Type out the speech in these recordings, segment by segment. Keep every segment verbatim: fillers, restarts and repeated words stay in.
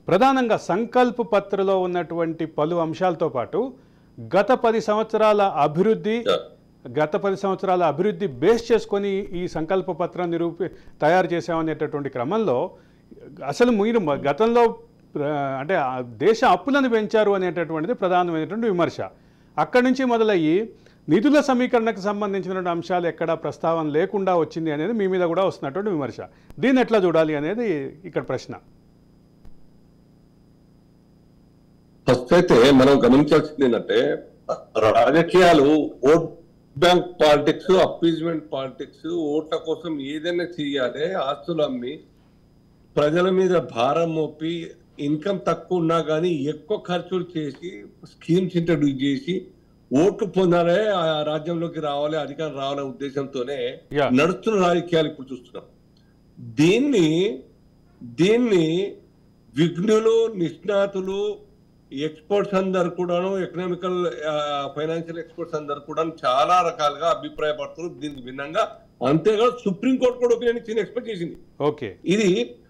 ప్రధానంగా సంకల్ప పత్రలో ఉన్నటువంటి పలు అంశాలతో పాటు గత పది సంవత్సరాల అభివృద్ధి గత పది సంవత్సరాల అభివృద్ధి బేస్ చేసుకొని ఈ సంకల్ప పత్రం నిరూపి తయారు చేసామనేటటువంటి క్రమంలో అసలు మీరు గతంలో అంటే దేశ అప్పులను పెంచారు అనేటటువంటిది ప్రధానమైనటువంటి విమర్శ. అక్కడి నుంచి మొదలయ్యి నిధుల సమీకరణకు సంబంధించినటువంటి అంశాలు ఎక్కడా ప్రస్తావన లేకుండా వచ్చింది అనేది మీ మీద కూడా వస్తున్నటువంటి విమర్శ. దీన్ని ఎట్లా చూడాలి అనేది ఇక్కడ ప్రశ్న. ఫస్ట్ అయితే మనం గమనించాల్సింది ఏంటంటే రాజకీయాలు vote bank politics, appeasement politics, ఓట్ల కోసం ఏదైనా చెయ్యాలి, ఆస్తులు అమ్మి ప్రజల మీద భారం మోపి ఇన్కమ్ తక్కువ ఉన్నా కానీ ఎక్కువ ఖర్చులు చేసి స్కీమ్స్ ఇంట్రడ్యూస్ చేసి ఓట్లు పొందాలే, ఆ రాజ్యంలోకి రావాలి, అధికారం రావాలనే ఉద్దేశంతోనే నడుస్తున్న రాజకీయాలు ఇప్పుడు చూస్తున్నాం. దీన్ని దీన్ని విఘ్నులు, నిష్ణాతులు, ఎక్స్పర్ట్స్ అందరు కూడాను, ఎకనామికల్ ఫైనాన్షియల్ ఎక్స్పర్ట్స్ అందరు కూడా చాలా రకాలుగా అభిప్రాయపడుతున్నారు దీనికి భిన్నంగా. అంతేకాదు సుప్రీంకోర్టు కూడా ఒపీనియన్ ఇచ్చింది, ఎక్స్పెక్ట్ చేసింది. ఓకే, ఇది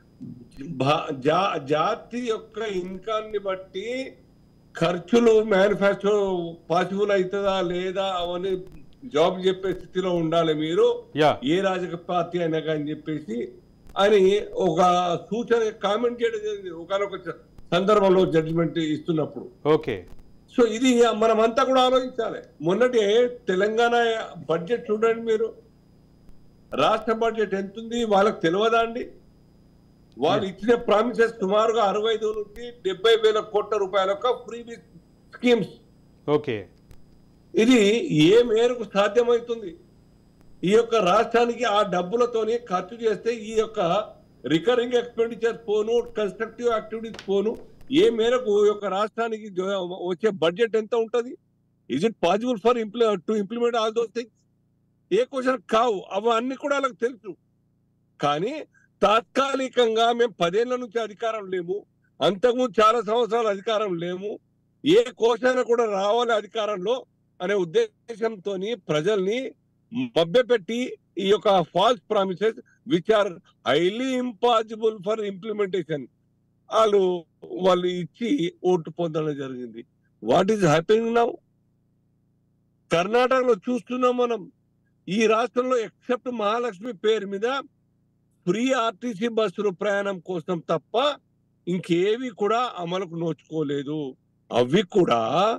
జాతి యొక్క ఇన్కాన్ని బట్టి ఖర్చులు మేనిఫెస్టో పాసిబుల్ అవుతుందా లేదా అవన్నీ జాబ్ చెప్పే స్థితిలో ఉండాలి మీరు, ఏ రాజకీయ పార్టీ అయినా కానీ చెప్పేసి అని ఒక సూచన కామెంట్ చేయడం జరిగింది ఒకనొక సందర్భంలో జడ్జిమెంట్ ఇస్తున్నప్పుడు. ఓకే, సో ఇది మనం అంతా కూడా ఆలోచించాలి. మొన్నటి తెలంగాణ బడ్జెట్ చూడండి మీరు, రాష్ట్ర బడ్జెట్ ఎంత ఉంది వాళ్ళకి తెలియదా అండి? వాళ్ళు ఇచ్చిన ప్రామిసెస్ సుమారుగా అరవై ఐదు నుంచి డెబ్బై వేల కోట్ల రూపాయల ఫ్రీ స్కీమ్స్. ఓకే, ఇది ఏ మేరకు సాధ్యమవుతుంది? ఈ యొక్క రాష్ట్రానికి ఆ డబ్బులతోని ఖర్చు చేస్తే ఈ యొక్క రికరింగ్ ఎక్స్పెండిచర్ పోను, కన్స్ట్రక్టివ్ యాక్టివిటీస్ పోను, ఏ మేరకు ఈ యొక్క రాష్ట్రానికి వచ్చే బడ్జెట్ ఎంత ఉంటుంది? Is it possible for imple to implement all those things? ఏ క్వశ్చన్ కావు, అవన్నీ కూడా వాళ్ళకి తెలుసు. కానీ తాత్కాలికంగా మేము పదేళ్ల నుంచి అధికారం లేము, అంతకుముందు చాలా సంవత్సరాలు అధికారం లేము, ఏ కోశాన కూడా రావాలి అధికారంలో అనే ఉద్దేశంతో ప్రజల్ని మభ్యపెట్టి ఈ యొక్క false promises which are highly impossible for implementation వాళ్ళు వాళ్ళు ఇచ్చి ఓటు పొందడం జరిగింది. What is happening now? కర్ణాటకలో చూస్తున్నాం మనం, ఈ రాష్ట్రంలో ఎక్సెప్ట్ మహాలక్ష్మి పేరు మీద ఫ్రీ ఆర్టీసీ బస్సులు ప్రయాణం కోసం తప్ప ఇంకేవి కూడా అమలుకు నోచుకోలేదు. అవి కూడా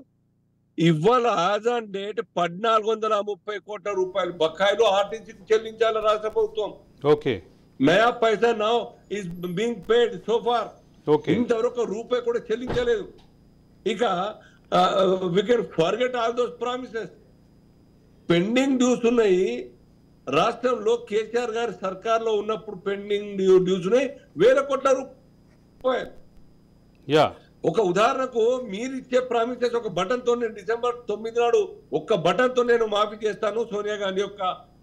ఇవాళ యాజ్ ఆన్ డేట్ పద్నాలుగు వందల ముప్పై కోట్ల రూపాయలు బకాయిలు ఆర్టీసీకి చెల్లించాలి రాష్ట్ర ప్రభుత్వం. Okay, naya paisa now is being paid so far. Okay, ఇంతవరకు రూపాయి కూడా చెల్లించలేదు. ఇక we can forget all those promises. Pending dues ఉన్నాయి రాష్ట్రంలో. కేసీఆర్ గారి సర్కార్లో ఉన్నప్పుడు పెండింగ్ డ్యూస్ ఉన్నాయి వేల కోట్ల రూపాయలు. ఒక ఉదాహరణకు మీరు ఇచ్చే ప్రామిసెస్ ఒక బటన్ తో నేను డిసెంబర్ తొమ్మిది నాడు ఒక్క బటన్ తో నేను మాఫీ చేస్తాను, సోనియా గాంధీ యొక్క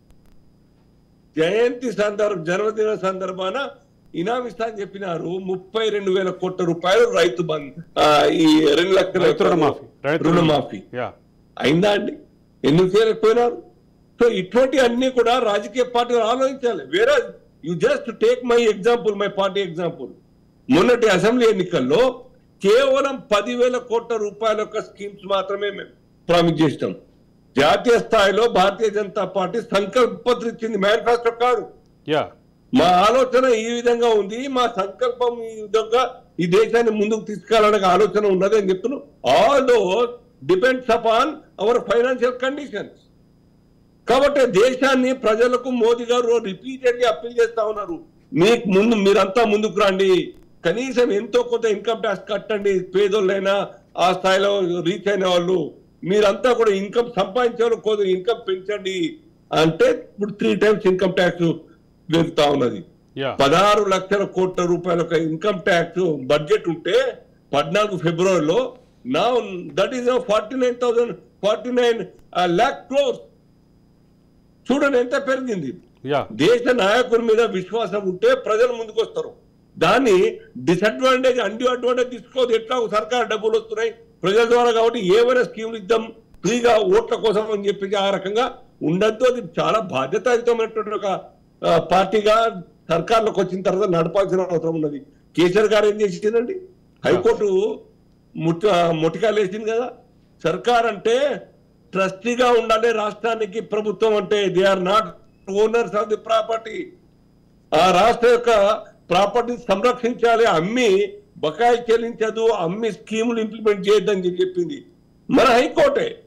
జయంతి సందర్భ జన్మదిన సందర్భాన ఇనాం ఇస్తా అని చెప్పినారు. ముప్పై రెండు వేల కోట్ల రూపాయలు రైతు బంద్, ఈ రెండు లక్షల రుణమాఫీ అయిందా అండి? ఎందుకు చేయలేకపోయినారు? సో ఇటువంటి అన్ని కూడా రాజకీయ పార్టీలు ఆలోచించాలి. వేరే you just take my example, my party example. మొన్నటి అసెంబ్లీ ఎన్నికల్లో కేవలం పదివేల కోట్ల రూపాయల యొక్క స్కీమ్స్ మాత్రమే మేము ప్రామిస్ చేసినాం. జాతీయ స్థాయిలో భారతీయ జనతా పార్టీ సంకల్ప పత్రం ఇచ్చింది, మేనిఫెస్టో కాదు. మా ఆలోచన ఈ విధంగా ఉంది, మా సంకల్పం ఈ విధంగా ఈ దేశాన్ని ముందుకు తీసుకెళ్లాలనే ఆలోచన ఉన్నది అని చెప్తున్నాం. All those depends upon our financial conditions. కాబట్టి దేశాన్ని ప్రజలకు మోదీ గారు రిపీటెడ్లీ అప్పీల్ చేస్తా ఉన్నారు, మీకు ముందు మీరంతా ముందుకు రండి, కనీసం ఎంతో కొంత ఇన్కమ్ ట్యాక్స్ కట్టండి, పేదోళ్ళైనా ఆ స్థాయిలో రీచ్ అయిన వాళ్ళు మీరంతా కూడా ఇన్కమ్ సంపాదించే వాళ్ళు కొద్దిగా ఇన్కమ్ పెంచండి అంటే ఇప్పుడు త్రీ టైమ్స్ ఇన్కమ్ ట్యాక్స్ పెరుగుతా ఉన్నది. పదహారు లక్షల కోట్ల రూపాయల ఇన్కమ్ ట్యాక్స్ బడ్జెట్ ఉంటే పద్నాలుగు ఫిబ్రవరిలో నా that is forty nine thousand forty nine lakh crores. చూడండి ఎంత పెరిగింది. దేశ నాయకుల మీద విశ్వాసం ఉంటే ప్రజలు ముందుకు వస్తారు. దాన్ని డిసడ్వాంటేజ్ అండ్యూ అడ్వాంటేజ్ తీసుకోవద్దు. ఎట్లా సర్కారు డబ్బులు వస్తున్నాయి ప్రజల ద్వారా కాబట్టి ఏమైనా స్కీములు ఇద్దాం ఫ్రీగా ఓట్ల కోసం అని చెప్పి ఆ రకంగా ఉండద్దు. అది చాలా బాధ్యతాయుతమైనటువంటి ఒక పార్టీగా సర్కార్లోకి వచ్చిన తర్వాత నడపాల్సిన అవసరం ఉన్నది. కేసీఆర్ గారు ఏం చేసిందండి? హైకోర్టు ముట్ట ముటికాలేసింది కదా. సర్కార్ అంటే ట్రస్టీగా ఉండాలి రాష్ట్రానికి, ప్రభుత్వం అంటే they are not owners of the property. ఆ రాష్ట్ర యొక్క ప్రాపర్టీని సంరక్షించాలి, అమ్మి బకాయి చెల్లించదు, అమ్మి స్కీములు ఇంప్లిమెంట్ చేయొద్దని చెప్పింది మన హైకోర్టే.